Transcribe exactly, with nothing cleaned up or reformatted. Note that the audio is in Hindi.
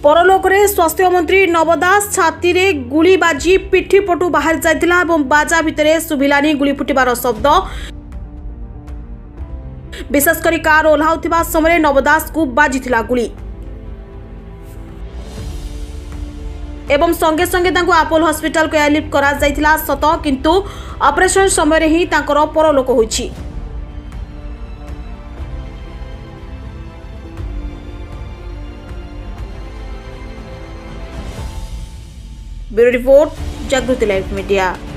परलोकरे स्वास्थ्य मंत्री नव दास छाती रे गुली बाजी पिठी पटु बाहर जाइतिला एवं बाजा भितरे सुभिलानी गुली फुटिबार शब्द। विशेषकर कार ओह्लाउथिबा समय नव दास को बाजिथिला गुली एवं संगे संगे तांको अपोलो हॉस्पिटल को एयरलिफ्ट करा जाइथिला सत, किंतु ऑपरेशन समय रे ही तांकर परलोक होइछि। Bureau report, Jagriti live media.